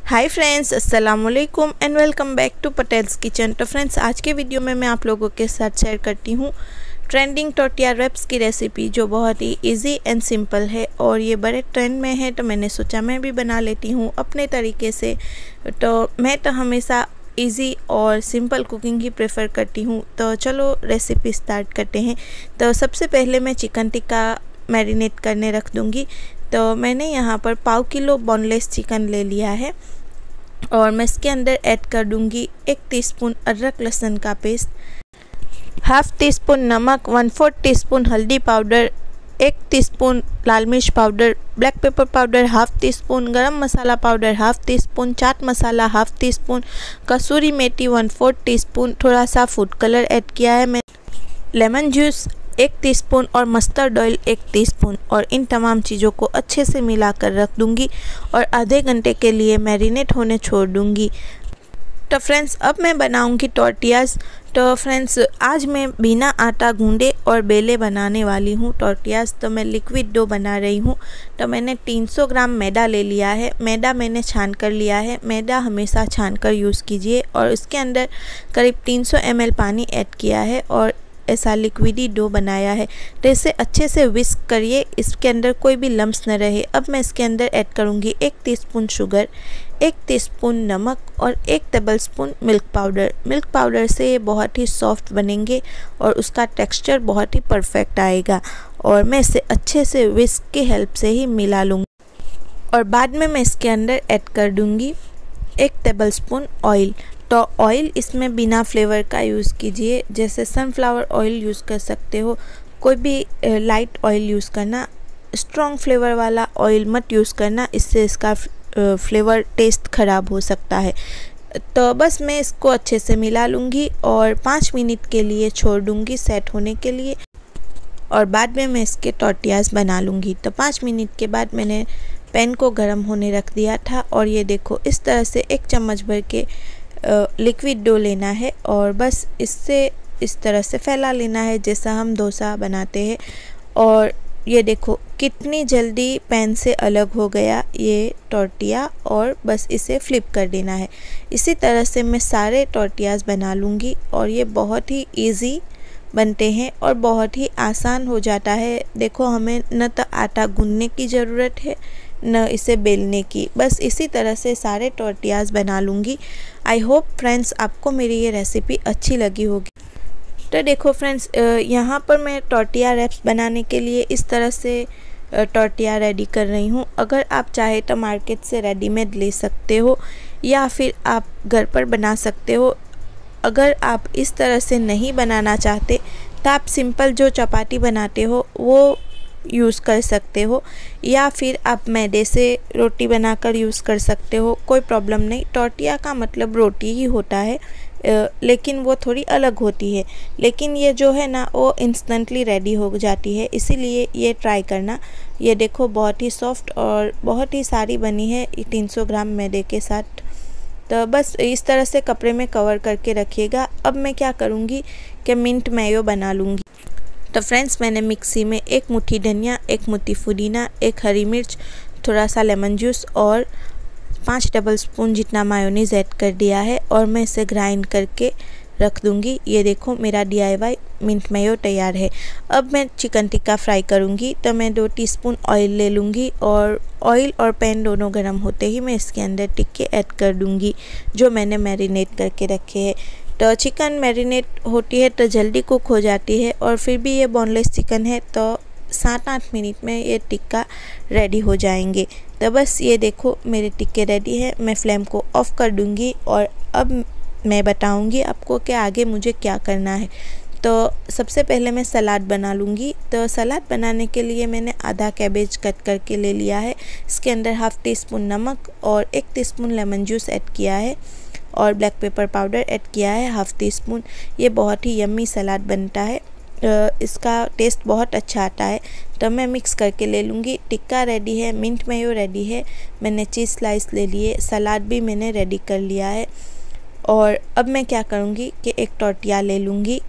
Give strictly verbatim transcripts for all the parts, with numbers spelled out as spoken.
हाय friends, अस्सलाम वालेकुम and welcome back to Patel's kitchen. तो फ्रेंड्स, आज के वीडियो में मैं आप लोगों के साथ शेयर करती हूँ ट्रेंडिंग टोर्टिया रैप्स की रेसिपी, जो बहुत ही इजी एंड सिंपल है और ये बड़े ट्रेंड में है। तो मैंने सोचा मैं भी बना लेती हूँ अपने तरीके से। तो मैं तो हमेशा इजी और सिंपल कुकिंग ही प्रेफर करती हूँ। तो चलो रेसिपी स्टार्ट करते हैं। तो सबसे पहले मैं चिकन टिक्का मैरिनेट करने रख दूँगी। तो मैंने यहाँ पर पाव किलो बोनलेस चिकन ले लिया है और मैं इसके अंदर ऐड कर दूंगी एक टीस्पून अदरक लहसुन का पेस्ट, हाफ टी स्पून नमक, वन फोर्थ टी स्पून हल्दी पाउडर, एक टीस्पून लाल मिर्च powder, black pepper powder half teaspoon, garam masala powder half teaspoon, chaat masala half teaspoon, कसूरी मेथी वन फोर्थ टी स्पून, थोड़ा सा फूड कलर ऐड किया है मैं, लेमन जूस एक टीस्पून और मस्टर्ड ऑयल एक टीस्पून। और इन तमाम चीज़ों को अच्छे से मिलाकर रख दूंगी और आधे घंटे के लिए मैरिनेट होने छोड़ दूंगी। तो फ्रेंड्स, अब मैं बनाऊंगी टोर्टियाज़। तो फ्रेंड्स, आज मैं बिना आटा गूंदे और बेले बनाने वाली हूँ टोर्टियाज़। तो मैं लिक्विड डो बना रही हूँ। तो मैंने तीन सौ ग्राम मैदा ले लिया है। मैदा मैंने छान कर लिया है। मैदा हमेशा छान कर यूज़ कीजिए। और उसके अंदर करीब तीन सौ एम एल पानी ऐड किया है और ऐसा लिक्विडी डो बनाया है। तो इसे अच्छे से विस्क करिए, इसके अंदर कोई भी लम्स न रहे। अब मैं इसके अंदर ऐड करूँगी एक टीस्पून शुगर, एक टीस्पून नमक और एक tablespoon milk powder. Milk powder से ये बहुत ही सॉफ्ट बनेंगे और उसका टेक्सचर बहुत ही परफेक्ट आएगा। और मैं इसे अच्छे से विस्क की हेल्प से ही मिला लूँगी और बाद में मैं इसके अंदर ऐड कर दूँगी एक टेबल स्पून ऑयल। तो ऑयल इसमें बिना फ्लेवर का यूज़ कीजिए, जैसे सनफ्लावर ऑयल यूज़ कर सकते हो। कोई भी लाइट ऑयल यूज़ करना, स्ट्रॉन्ग फ्लेवर वाला ऑयल मत यूज़ करना, इससे इसका फ्लेवर टेस्ट ख़राब हो सकता है। तो बस मैं इसको अच्छे से मिला लूँगी और पाँच मिनट के लिए छोड़ दूँगी सेट होने के लिए और बाद में मैं इसके टोर्टियाज़ बना लूँगी। तो पाँच मिनट के बाद मैंने पैन को गर्म होने रख दिया था और ये देखो, इस तरह से एक चम्मच भर के लिक्विड डो लेना है और बस इससे इस तरह से फैला लेना है जैसा हम डोसा बनाते हैं। और ये देखो कितनी जल्दी पैन से अलग हो गया ये टोर्टिया, और बस इसे फ्लिप कर देना है। इसी तरह से मैं सारे टोर्टियाज़ बना लूँगी और ये बहुत ही इजी बनते हैं और बहुत ही आसान हो जाता है। देखो, हमें न तो आटा गूंदने की ज़रूरत है न इसे बेलने की। बस इसी तरह से सारे टोर्टियाज़ बना लूँगी। आई होप फ्रेंड्स आपको मेरी ये रेसिपी अच्छी लगी होगी। तो देखो फ्रेंड्स, यहाँ पर मैं टोर्टिया रैप्स बनाने के लिए इस तरह से टोर्टिया रेडी कर रही हूँ। अगर आप चाहे तो मार्केट से रेडीमेड ले सकते हो या फिर आप घर पर बना सकते हो। अगर आप इस तरह से नहीं बनाना चाहते तो आप सिंपल जो चपाती बनाते हो वो यूज़ कर सकते हो, या फिर आप मैदे से रोटी बनाकर यूज़ कर सकते हो, कोई प्रॉब्लम नहीं। टोर्टिया का मतलब रोटी ही होता है, लेकिन वो थोड़ी अलग होती है। लेकिन ये जो है ना, वो इंस्टेंटली रेडी हो जाती है, इसीलिए ये ट्राई करना। ये देखो बहुत ही सॉफ्ट और बहुत ही सारी बनी है तीन सौ ग्राम मैदे के साथ। तो बस इस तरह से कपड़े में कवर करके रखिएगा। अब मैं क्या करूँगी कि मिंट मेयो बना लूँगी। तो फ्रेंड्स, मैंने मिक्सी में एक मुट्ठी धनिया, एक मुट्ठी पुदीना, एक हरी मिर्च, थोड़ा सा लेमन जूस और पाँच टेबल स्पून जितना मायोनीज़ ऐड कर दिया है और मैं इसे ग्राइंड करके रख दूँगी। ये देखो, मेरा D I Y mint mayo तैयार है। अब मैं चिकन टिक्का फ्राई करूँगी। तो मैं दो टीस्पून ऑयल ले लूँगी और ऑयल और पैन दोनों गर्म होते ही मैं इसके अंदर टिक्के ऐड कर दूँगी जो मैंने मैरिनेट करके रखे हैं। तो चिकन मैरिनेट होती है तो जल्दी कुक हो जाती है और फिर भी ये बोनलेस चिकन है तो सात आठ मिनट में ये टिक्का रेडी हो जाएंगे। तो बस ये देखो, मेरे टिक्के रेडी है। मैं फ्लेम को ऑफ़ कर दूँगी और अब मैं बताऊँगी आपको कि आगे मुझे क्या करना है। तो सबसे पहले मैं सलाद बना लूँगी। तो सलाद बनाने के लिए मैंने आधा कैबेज कट करके ले लिया है। इसके अंदर हाफ़ टी स्पून नमक और एक टीस्पून लेमन जूस ऐड किया है और ब्लैक पेपर पाउडर ऐड किया है हाफ़ टी स्पून। ये बहुत ही यम्मी सलाद बनता है, इसका टेस्ट बहुत अच्छा आता है। तो मैं मिक्स करके ले लूँगी। टिक्का रेडी है, मिंट मेयो रेडी है, मैंने चीज़ स्लाइस ले लिए, सलाद भी मैंने रेडी कर लिया है। और अब मैं क्या करूँगी कि एक टोर्टिया ले लूँगी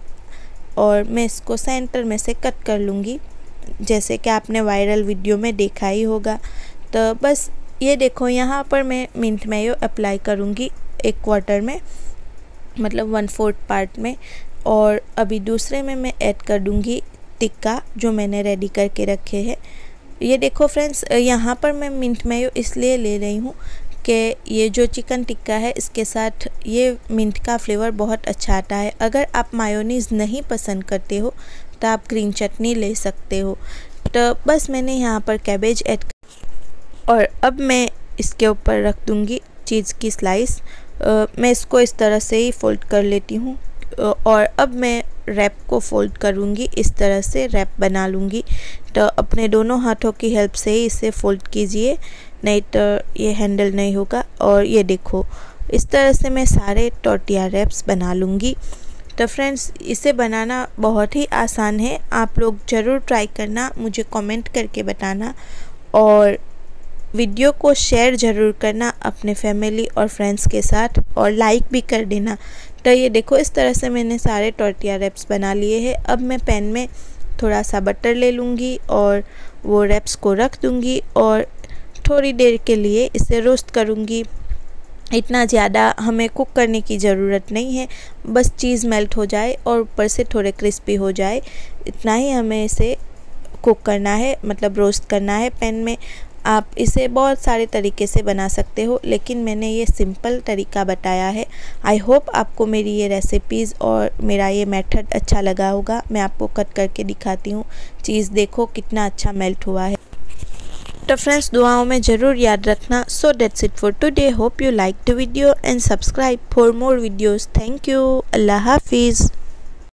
और मैं इसको सेंटर में से कट कर लूँगी, जैसे कि आपने वायरल वीडियो में देखा ही होगा। तो बस ये देखो यहाँ पर मैं मिंट मेयो अप्लाई करूँगी एक क्वार्टर में, मतलब वन फोर्थ पार्ट में, और अभी दूसरे में मैं ऐड कर दूँगी टिक्का जो मैंने रेडी करके रखे हैं। ये देखो फ्रेंड्स, यहाँ पर मैं मिंट मेयो इसलिए ले रही हूँ कि ये जो चिकन टिक्का है इसके साथ ये मिंट का फ्लेवर बहुत अच्छा आता है। अगर आप मायोनीज़ नहीं पसंद करते हो तो आप ग्रीन चटनी ले सकते हो। तो बस मैंने यहाँ पर कैबेज ऐड, और अब मैं इसके ऊपर रख दूँगी चीज़ की स्लाइस। आ, मैं इसको इस तरह से ही फोल्ड कर लेती हूँ, और अब मैं रैप को फोल्ड करूँगी, इस तरह से रैप बना लूँगी। तो अपने दोनों हाथों की हेल्प से ही इसे फोल्ड कीजिए, नहीं तो ये हैंडल नहीं होगा। और ये देखो इस तरह से मैं सारे टोर्टिया रैप्स बना लूँगी। तो फ्रेंड्स, इसे बनाना बहुत ही आसान है, आप लोग ज़रूर ट्राई करना, मुझे कमेंट करके बताना, और वीडियो को शेयर ज़रूर करना अपने फैमिली और फ्रेंड्स के साथ, और लाइक भी कर देना। तो ये देखो इस तरह से मैंने सारे टोर्टिया रैप्स बना लिए हैं। अब मैं पैन में थोड़ा सा बटर ले लूँगी और वो रैप्स को रख दूँगी और थोड़ी देर के लिए इसे रोस्ट करूँगी। इतना ज़्यादा हमें कुक करने की ज़रूरत नहीं है, बस चीज़ मेल्ट हो जाए और ऊपर से थोड़े क्रिस्पी हो जाए, इतना ही हमें इसे कुक करना है, मतलब रोस्ट करना है पैन में। आप इसे बहुत सारे तरीके से बना सकते हो, लेकिन मैंने ये सिंपल तरीका बताया है। आई होप आपको मेरी ये रेसिपीज़ और मेरा ये मेथड अच्छा लगा होगा। मैं आपको कट करके दिखाती हूँ, चीज़ देखो कितना अच्छा मेल्ट हुआ है। तो फ्रेंड्स, दुआओं में ज़रूर याद रखना। So that's it for today, hope you like the video and subscribe for more videos. Thank you, अल्लाह हाफिज़।